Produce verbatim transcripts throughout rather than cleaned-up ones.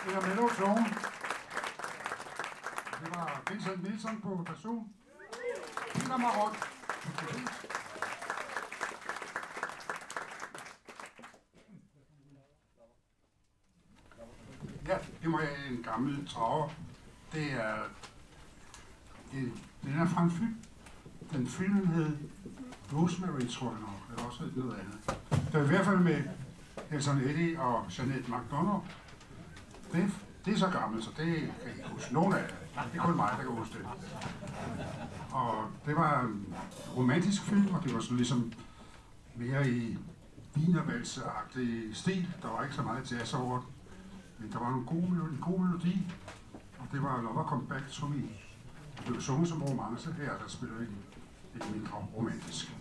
Peter Mellow-Tone. Det var Vincent Nielsen på person. Peter Marot. Ja, det må jeg en gammel traver. Det er... Det, den er fra en film. Den film hed Rosemary, tror jeg nok, eller også noget andet. Det er i hvert fald med Elton Eddy og Jeanette McDonough. Det, det er så gammelt, så det kan jeg ikke huske. Nogle af det. Det er kun mig, der kan huske det. Og det var en romantisk film, og det var sådan ligesom mere i wienervalse-agtig stil. Der var ikke så meget jazz over det. Men der var en god, en god melodi, og det var Lover Come Back to Me. Det blev sunget som romance her, der spiller ikke lidt mindre romantisk.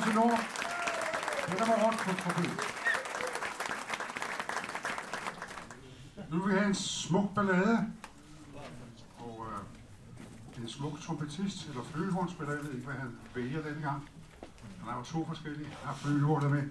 tenor. Peter var rundt på trompet. Nu vil vi have en smuk ballade. Og øh, en smuk trompetist, eller flygelhornspiller, jeg ved ikke, hvad han vælger denne gang. Han har jo to forskellige. Han har flygelhornet med.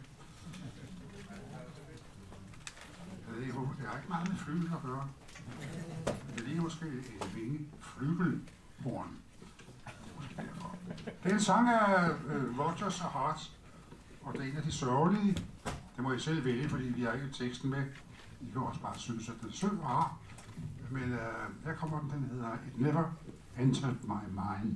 Jeg ved ikke, hvorfor. Det har ikke meget med flygel at gøre. Det ligger måske et vinge flygelhorn. Det er en sang af øh, Rodgers og Hart, og det er en af de sørgelige. Det må I selv vælge, fordi vi har ikke teksten med. I kan også bare synes, at den er sød og rar. Men øh, her kommer den, den hedder It Never Entered My Mind.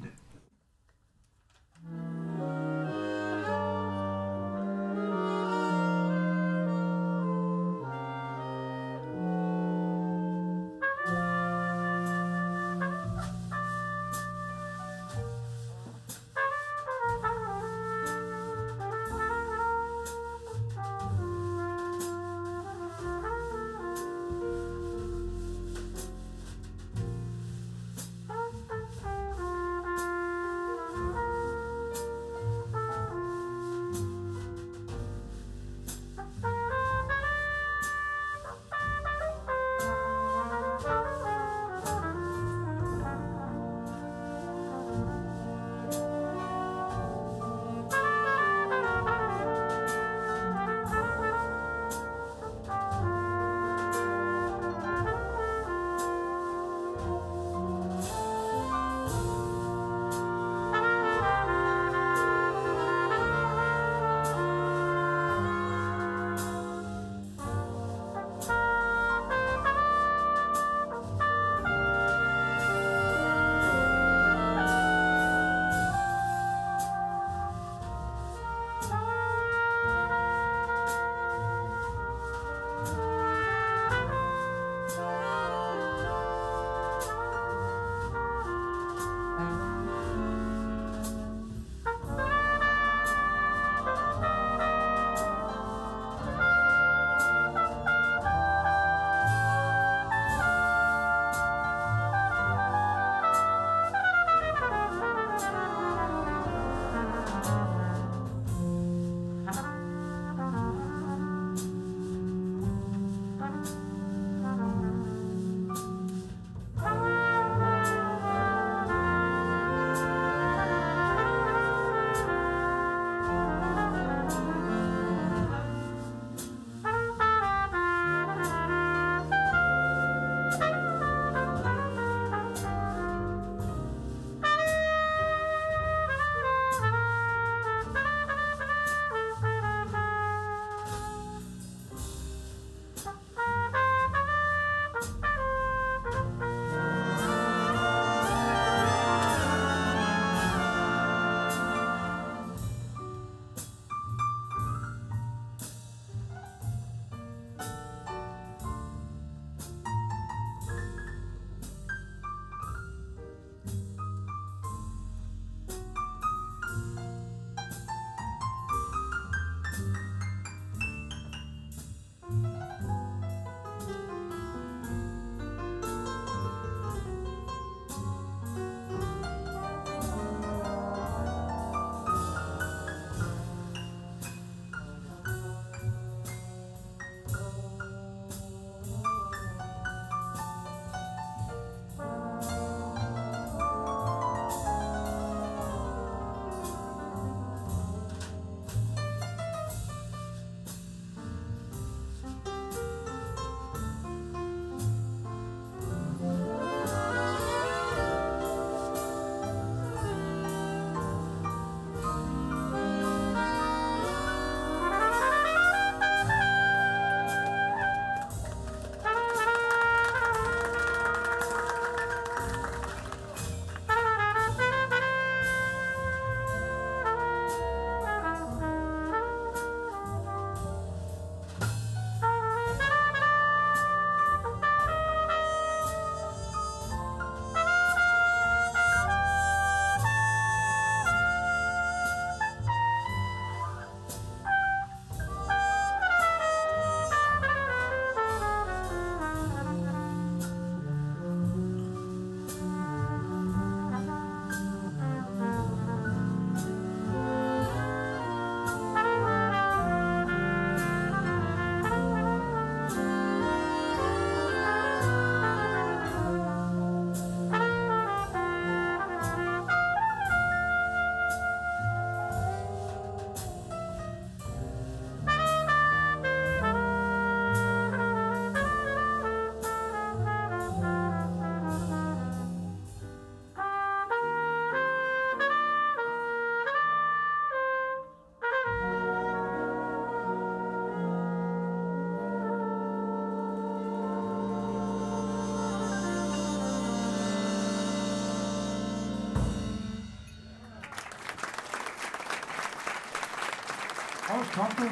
Rolf Tofte.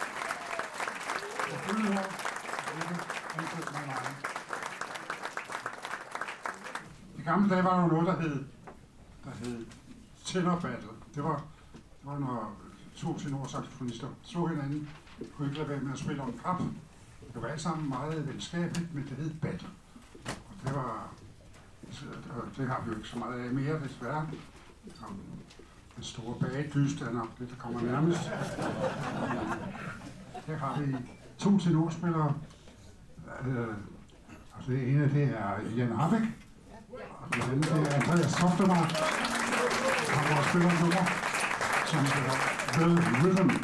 Og Bøllehår. Ikke ansæt mig meget. I gamle dage var der noget, der hed, der hed tenor battle. Det var, det var når to tenorsaxofonister så hinanden, kunne ikke lade være med at spille om kap. Det var alt sammen meget venskabeligt, men det hed battle. Og det var, og det har vi jo ikke så meget af mere, desværre. Den store bagedyst er nok det, der kommer nærmest. Her har vi to tenorspillere. Og det ene, det er Jan Rabeck. Og den anden, det er Andreas Toftemark. Han var spiller nummer, som hedder The Rhythm.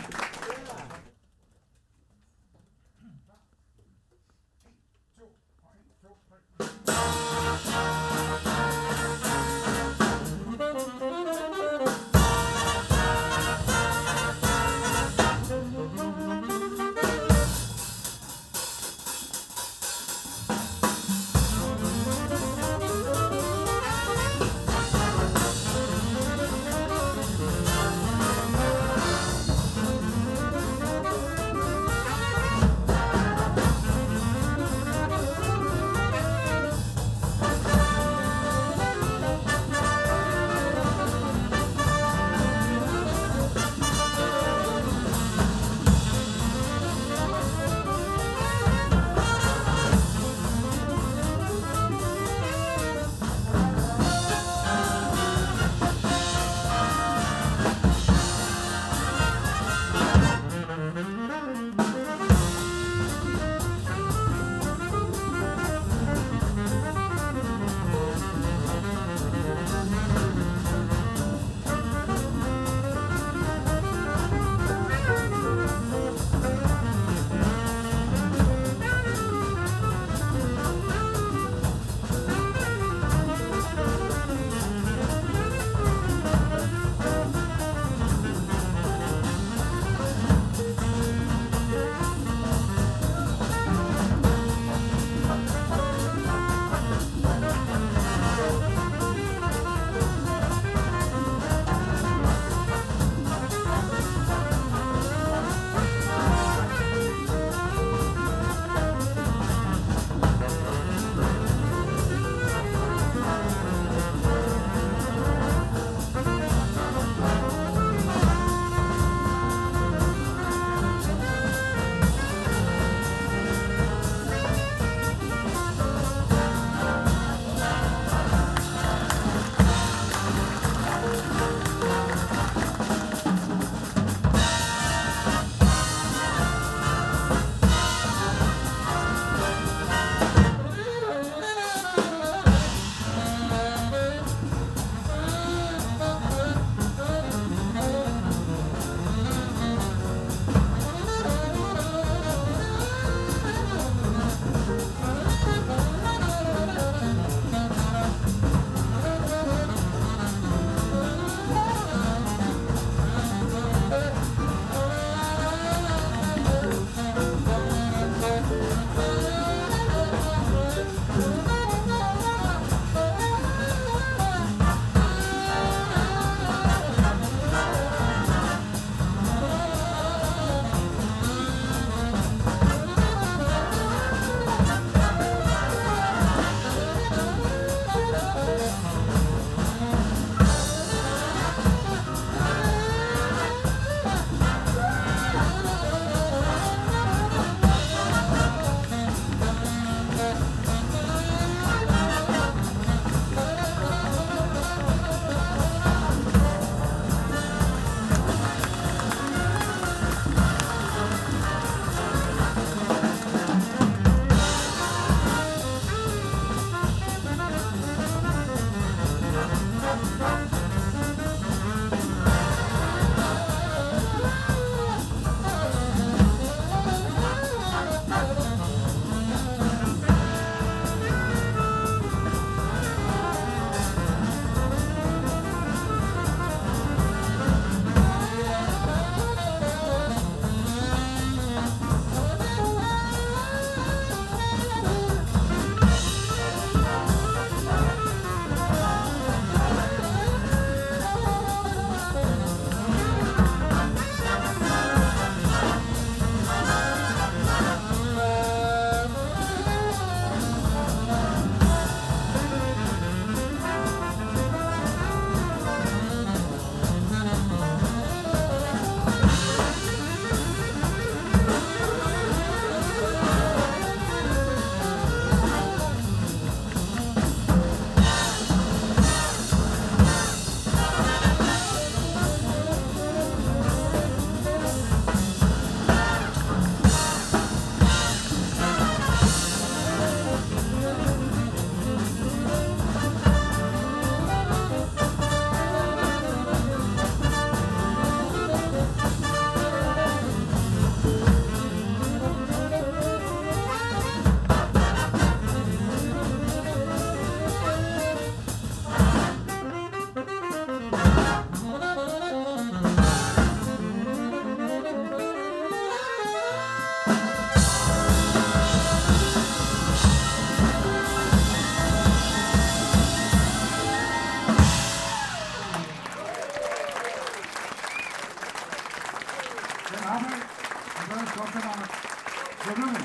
Den har vi. Det er godt, det var. Sådan.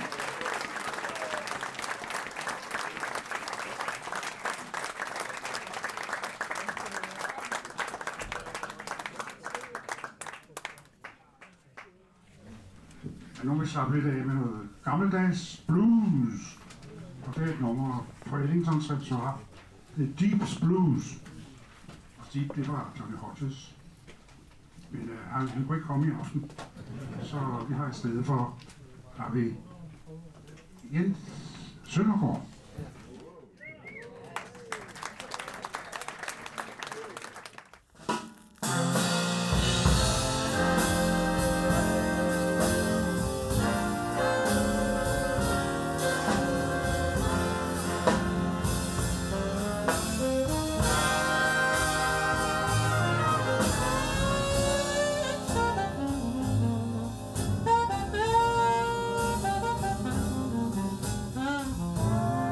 Ja, nu vil vi slappe lidt af med noget gammeldags blues. Og det er et nummer fra Ellingtons repertoire. Det er Deep's Blues. Og Deep, det var Johnny Hodges. Men øh, han, han kunne ikke komme i aften. Så vi har i stedet for, har vi Jens Søndergaard. Oh,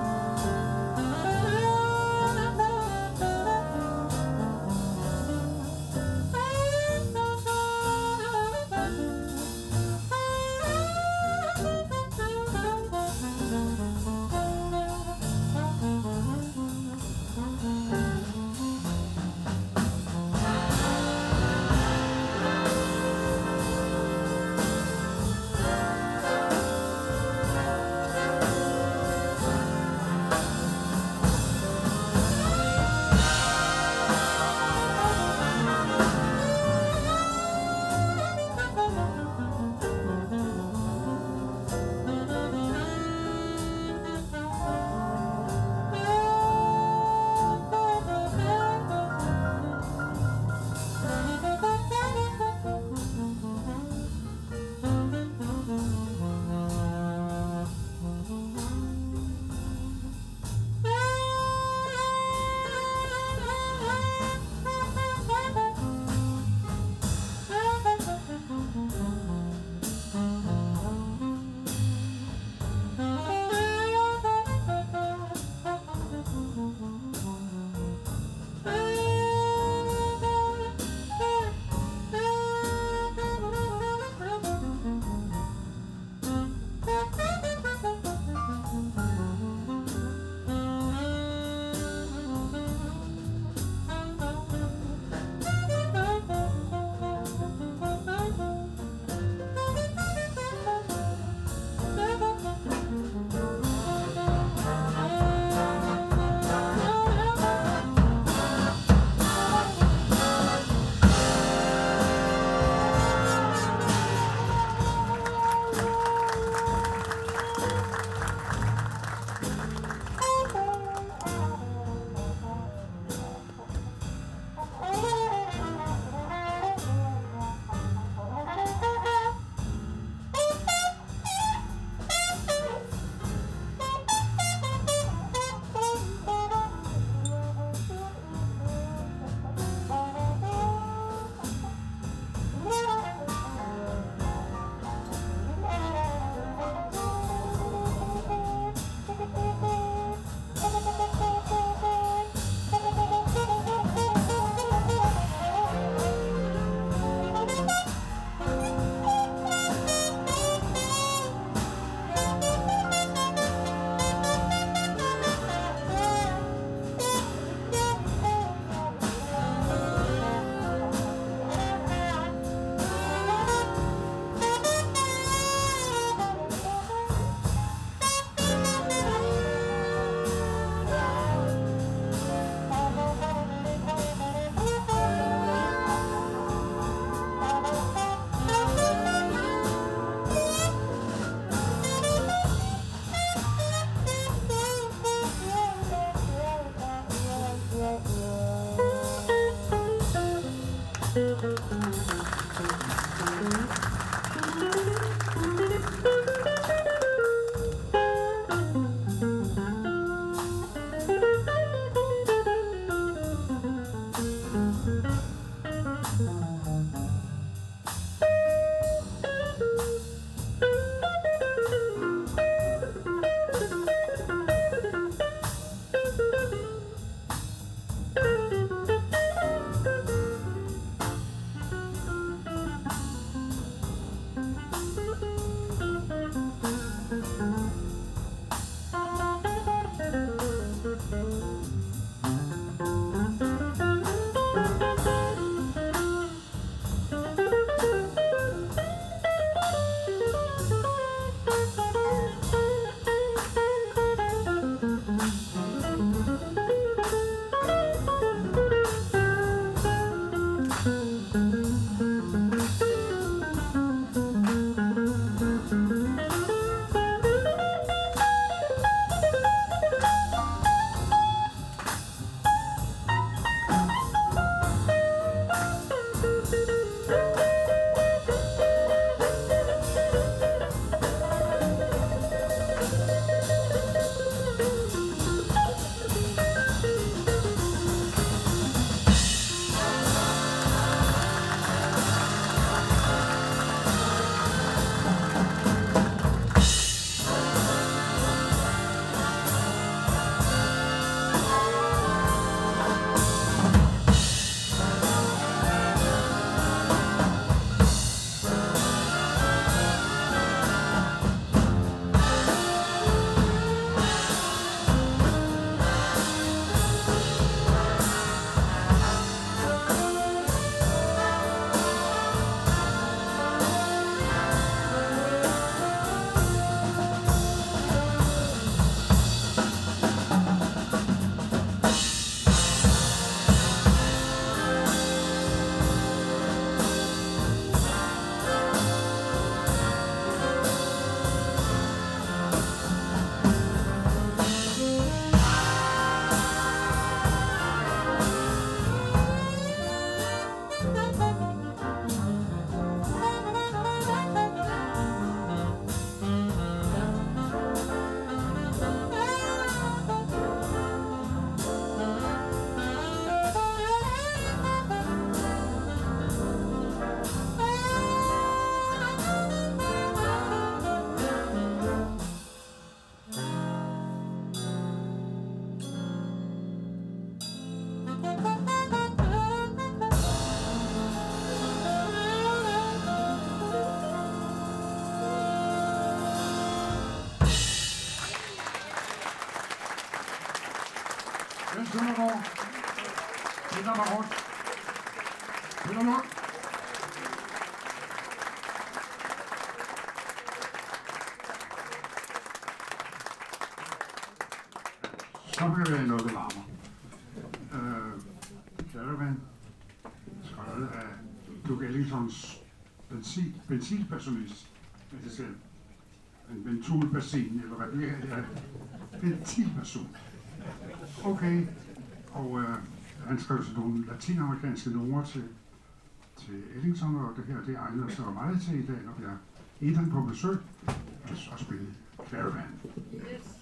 Så vil det være noget, der larmer. Øh, Caravan, skrevet af Duke Ellingtons benzin, benzinpersonist, med sig selv. En ventulperson, eller hvad det er. Ventilperson. Okay, og øh, han skrev sådan nogle latinamerikanske numre til, til Ellington, og det her, det egner sig meget til i dag, når vi har Ethan på besøg, og, og spille Caravan. Yes.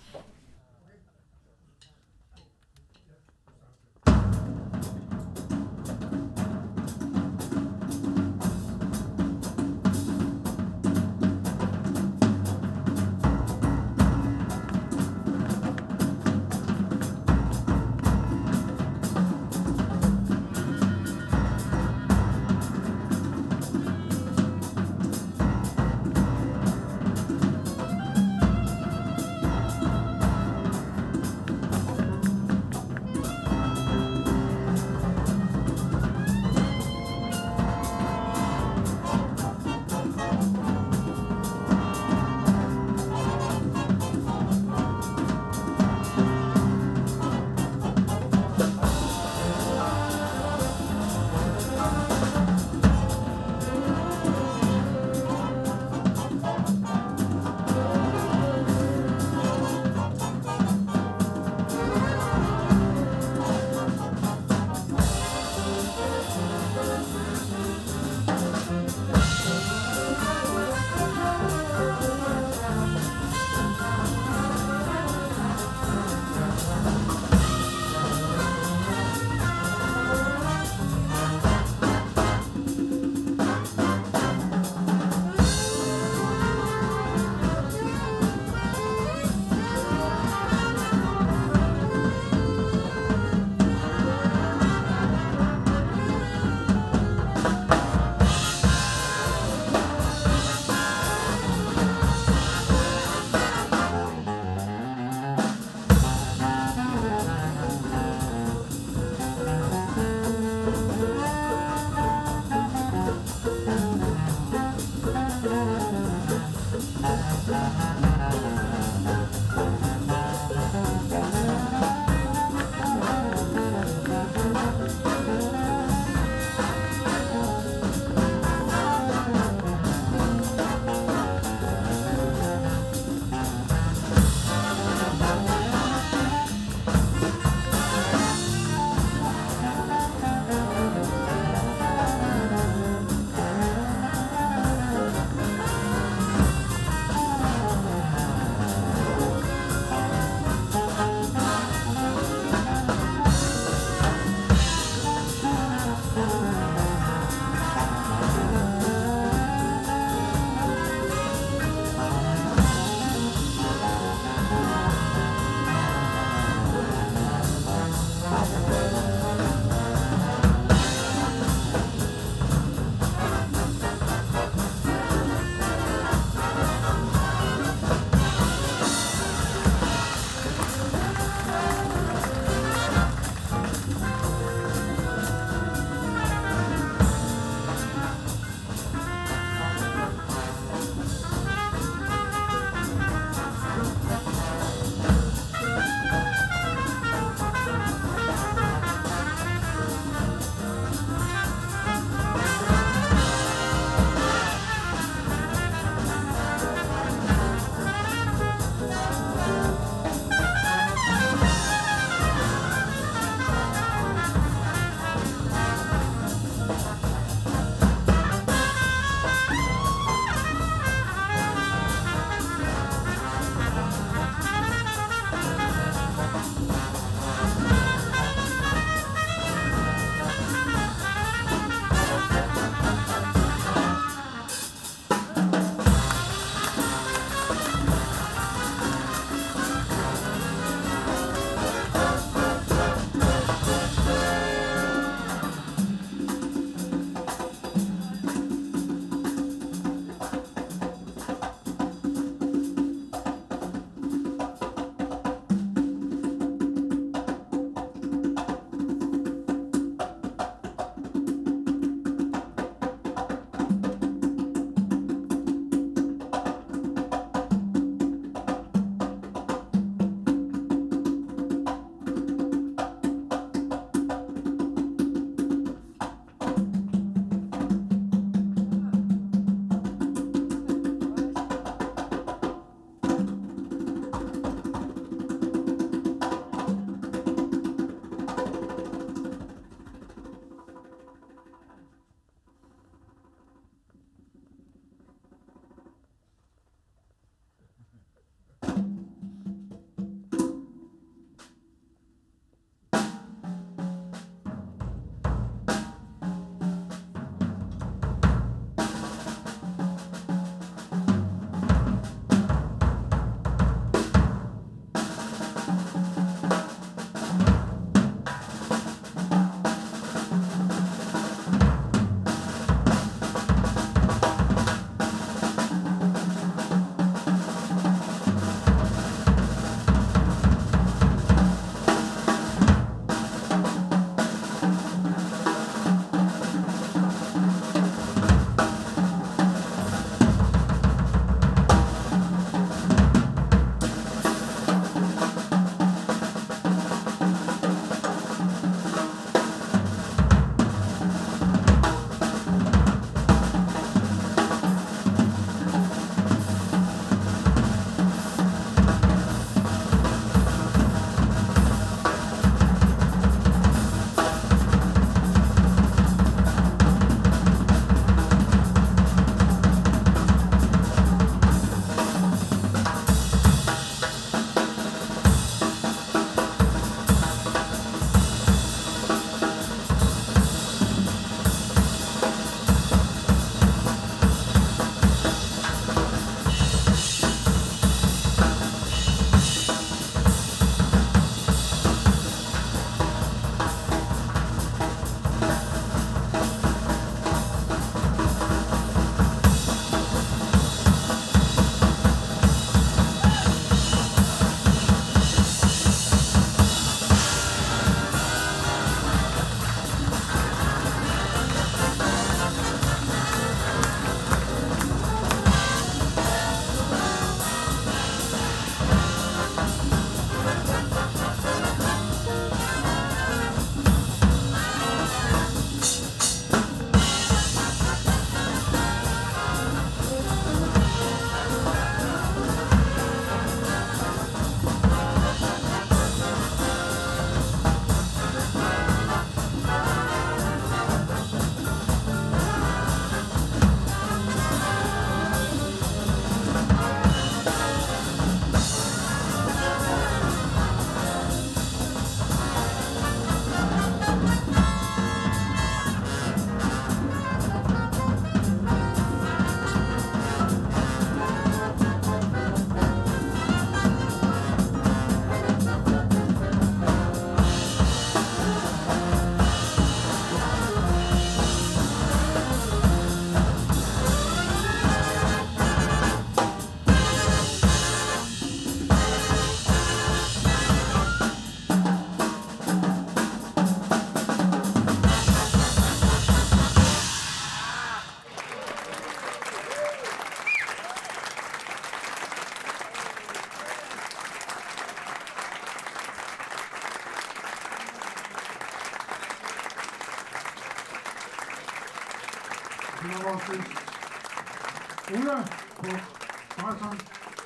Ulla på Bariton.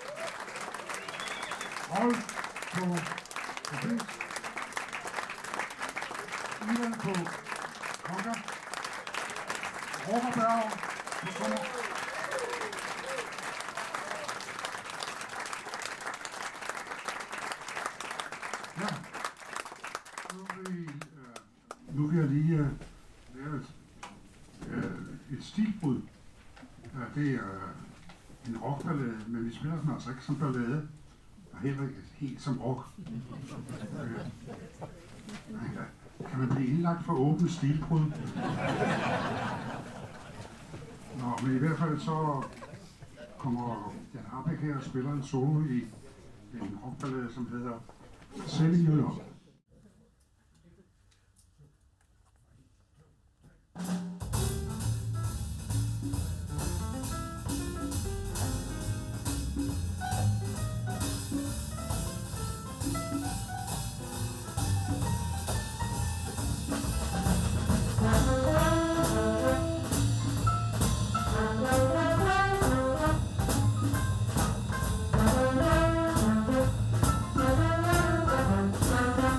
Rolf på profet. Ivan på konga. Råberberg på trommer. Ja, nu vil, øh, nu vil jeg lige øh, lave et, øh, et stilbrud. Ja, det er øh, en rockballade, men vi spiller den altså ikke som ballade, og heller ikke helt som rock. Øh, ja, kan man blive indlagt for åbent stilbrud? Nå, men i hvert fald så kommer Jan Rahbek her og spiller en solo i en rockballade, som hedder Selling Your Love. Thank you.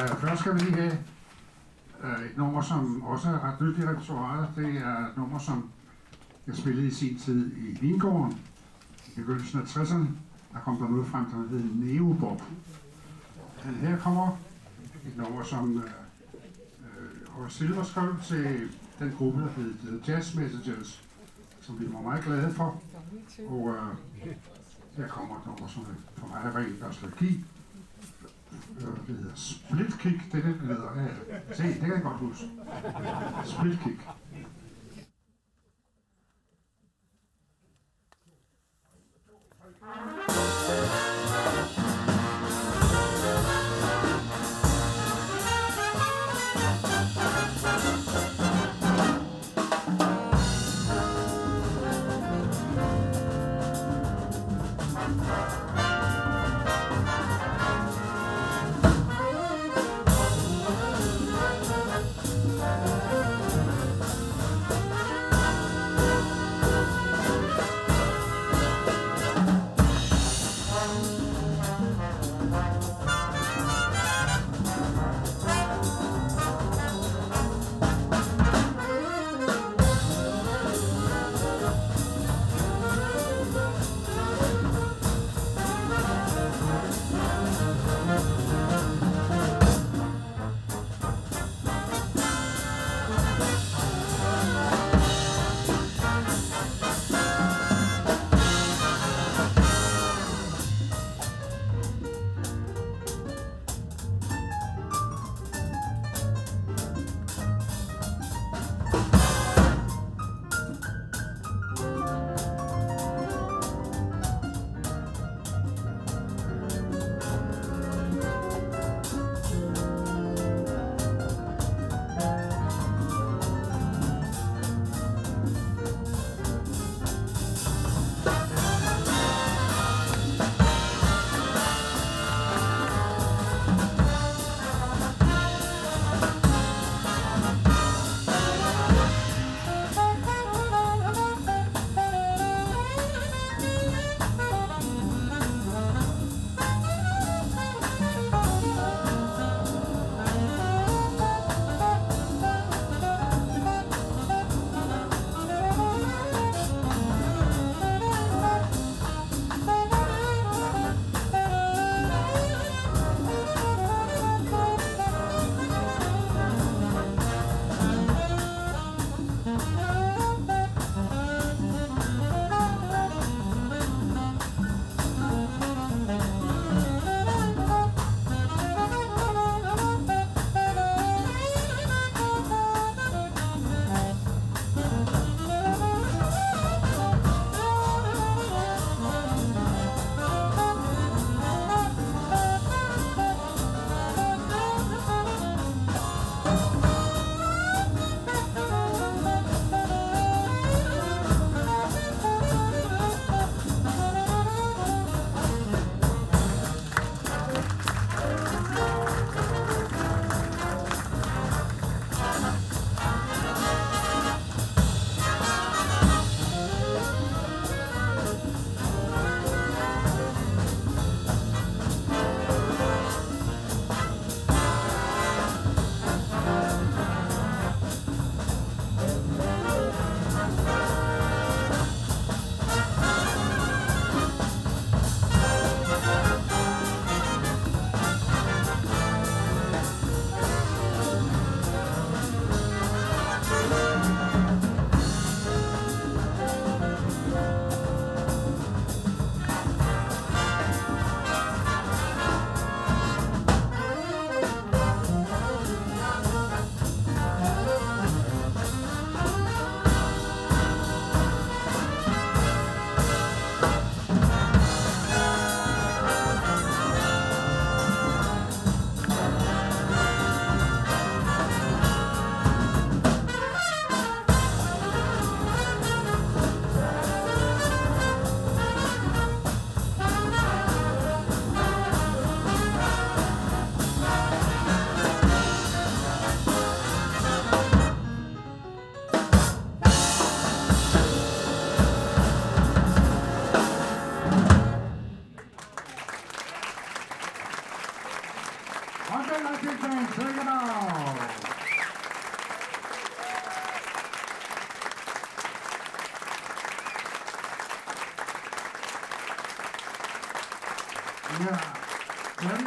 først skal vi lige have uh, et nummer, som også er ret nyt i repertoiret. Det er et nummer, som jeg spillede i sin tid i Vingården i begyndelsen af tresserne. Der kom der noget frem, der hed Neobop. Men her kommer et nummer, som uh, uh, Horace Silver skrev til den gruppe, der hed Jazz Messengers, som vi var meget glade for. Og uh, her kommer et nummer, som for mig er rent nostalgi. Det hedder Split Kick, det er det, det hedder. Ja, se, det kan jeg godt huske. Split Kick.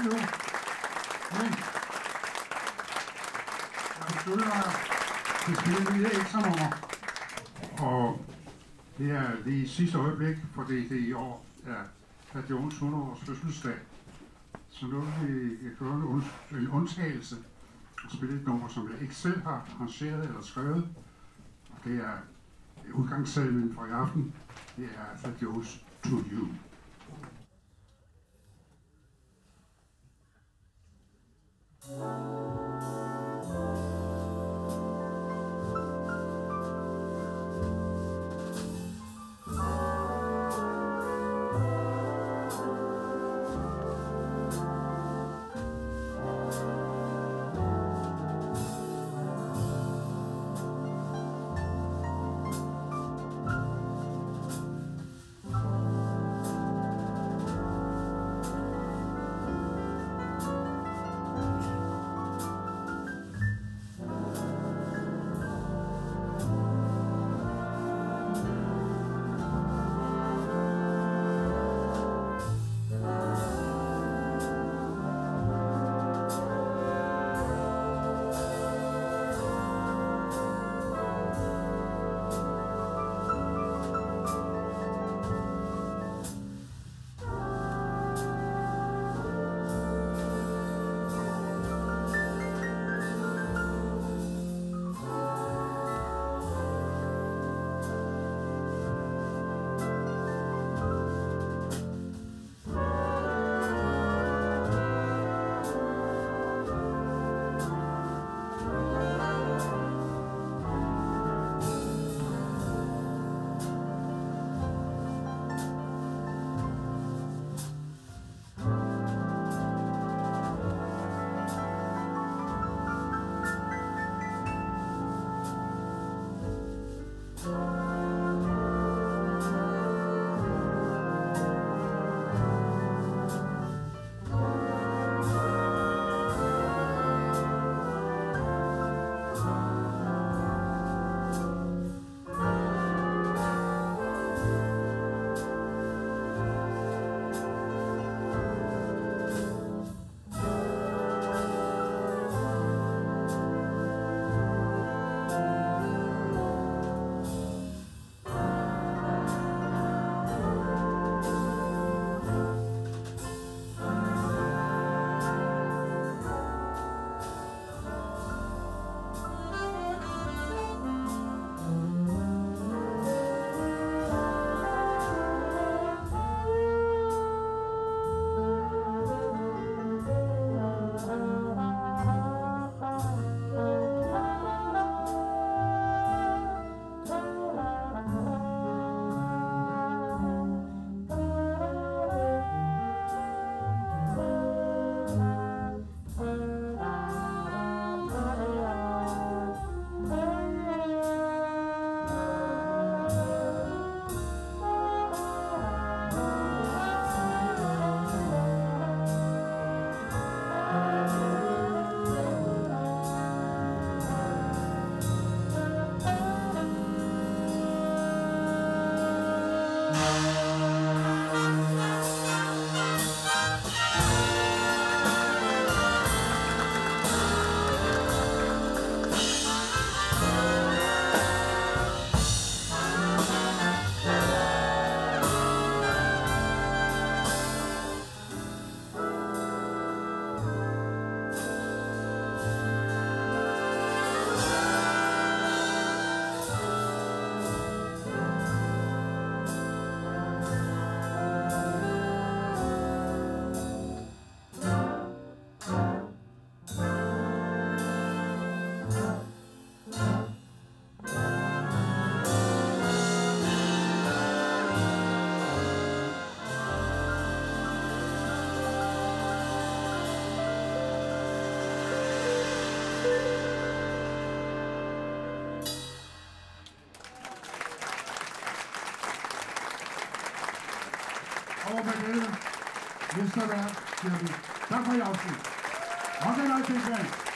nu. Men jeg føler, det spiller lige ekstra nummer. Og det er det sidste øjeblik, for det, det i år er Thad Jones hundrede års fødselsdag. Så nu vil vi gøre en, en undtagelse og spille et nummer, som jeg ikke selv har arrangeret eller skrevet. Og det er udgangssalmen for i aften. Det er Thad Jones To You. over med dette mesterværk, siger vi. Tak for i aften. Og den er